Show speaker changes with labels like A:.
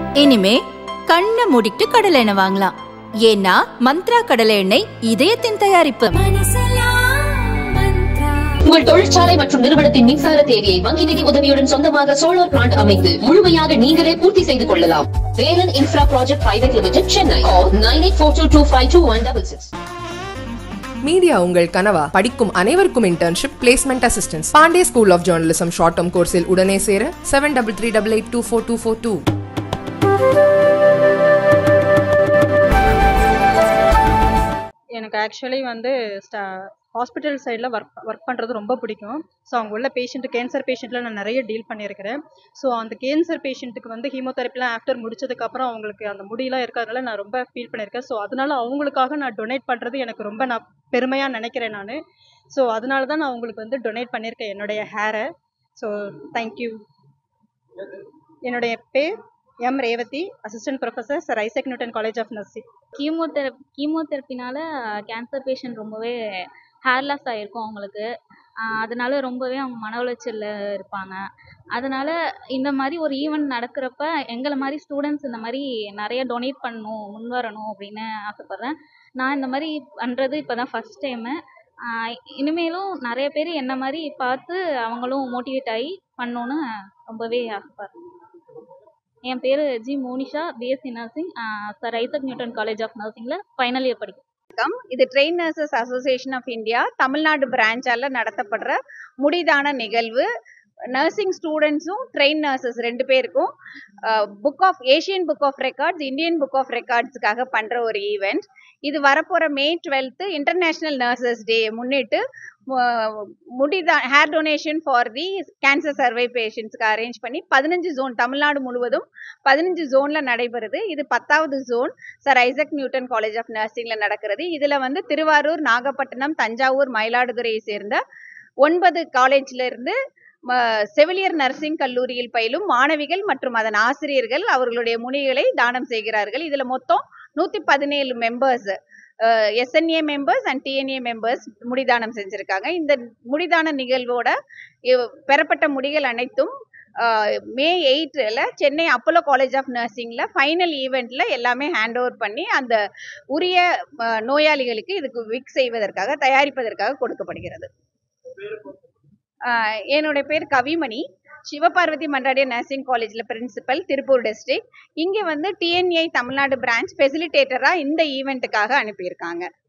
A: இனிமே கண்ணை மூடிட்டு கடலை எண்ணெய் வாங்கலாம். ஏன்னா மந்த்ரா கடலை எண்ணெய் இதயத்தின் தயாரிப்பு.
B: உங்கள் தொழிற்சாலை மற்றும் நிறுவனத்தின் மின்சார தேவையை வங்கி நிதி உதவியுடன் சொந்தமாக சோலார் பிளான்ட் அமைத்து முழுமையாக நீங்களே பூர்த்தி செய்து கொள்ளலாம். Velan infra project private limited, Chennai. 9842252166.
C: Media உங்கள் கனவா? படிக்கும் அனைவருக்கும் internship, placement assistance. Pandey school of journalism short term கோர்ஸில் உடனே சேர 7338824242.
D: எனக்கு ஆக்சுவலி ஹாஸ்பிட்டல் சைடில் ஒர்க் பண்ணுறது ரொம்ப பிடிக்கும். ஸோ அவங்க உள்ள கேன்சர் பேஷண்ட்டில் நான் நிறைய டீல் பண்ணியிருக்கிறேன். ஸோ அந்த கேன்சர் பேஷண்ட்டுக்கு ஹீமோதெரப்பிலாம் ஆஃப்டர் முடிச்சதுக்கப்புறம் அவங்களுக்கு அந்த முடியெல்லாம் இருக்கிறதுனால நான் ரொம்ப ஃபீல் பண்ணியிருக்கேன். ஸோ அதனால அவங்களுக்காக நான் டொனேட் பண்ணுறது எனக்கு ரொம்ப நான் பெருமையாக நினைக்கிறேன் நான். ஸோ அதனால தான் நான் அவங்களுக்கு டொனேட் பண்ணியிருக்கேன் என்னுடைய ஹேரை. So thank you. என்னுடைய பேர் M Revathi, assistant professor, sir Isaac Newton college of nursing.
E: கீமோதெரப்பினால கேன்சர் பேஷண்ட் ரொம்பவே ஹேர்லாஸ் ஆகிருக்கும் அவங்களுக்கு. அதனால ரொம்பவே அவங்க மன உளைச்சலில் இருப்பாங்க. அதனால் இந்த மாதிரி ஒரு ஈவெண்ட் நடக்கிறப்ப எங்களை மாதிரி ஸ்டூடெண்ட்ஸ் இந்த மாதிரி நிறைய டொனேட் பண்ணணும், முன்வரணும் அப்படின்னு ஆசைப்பட்றேன். நான் இந்த மாதிரி பண்ணுறது இப்போ தான் ஃபஸ்ட் டைமு. இனிமேலும் நிறைய பேர் என்ன மாதிரி பார்த்து அவங்களும் மோட்டிவேட் ஆகி பண்ணணுன்னு ரொம்பவே ஆசைப்பட்றேன். என் பேர் G Monisha, BSc nursing, sir Isaac Newton college of நர்சிங்கில் ஃபைனல் இயர் படிக்கிறேன்.
F: இது trained nurses association of India Tamil Nadu பிரான்ச்சால நடத்தப்படுற முடிதான நிகழ்வு. நர்சிங் ஸ்டூடெண்ட்ஸும் ட்ரெயின் நர்சஸ் 2 பேருக்கும் Asian book of records, Indian book of ரெக்கார்ட்ஸுக்காக பண்ணுற ஒரு ஈவெண்ட். இது வரப்போகிற May 12 இன்டர்நேஷ்னல் நர்சஸ் டே முன்னிட்டு hair donation for the cancer survivor பேஷண்ட்ஸ்க்கு அரேஞ்ச் பண்ணி 15 ஜோன், தமிழ்நாடு முழுவதும் 15 ஜோனில் நடைபெறுது. இது 10வது zone sir Isaac Newton college of நர்சிங்கில் நடக்கிறது. இதில் திருவாரூர், நாகப்பட்டினம், தஞ்சாவூர், மயிலாடுதுறையை சேர்ந்த 9 காலேஜில் இருந்து செவிலியர் நர்சிங் கல்லூரியில் பயிலும் மாணவிகள் மற்றும் அதன் ஆசிரியர்கள் அவர்களுடைய முனிகளை தானம் செய்கிறார்கள். இதில் மொத்தம் 117 members, SNA members and TNA members முடிதானம் செஞ்சிருக்காங்க. இந்த முடிதான நிகழ்வோட பெறப்பட்ட முடிகள் அனைத்தும் May 8 Chennai Apollo college of நர்சிங்ல ஃபைனல் ஈவெண்ட்ல எல்லாமே ஹேண்ட் ஓவர் பண்ணி அந்த உரிய நோயாளிகளுக்கு இதுக்கு விக் செய்வதற்காக, தயாரிப்பதற்காக கொடுக்கப்படுகிறது. என்னுடைய பேர் கவிமணி, சிவபார்வதி மன்றாடிய நர்சிங் காலேஜில் பிரின்சிபல், திருப்பூர் டிஸ்ட்ரிக்ட். இங்கே TNA தமிழ்நாடு பிரான்ச் ஃபெசிலிட்டேட்டராக இந்த ஈவெண்ட்டுக்காக அனுப்பியிருக்காங்க.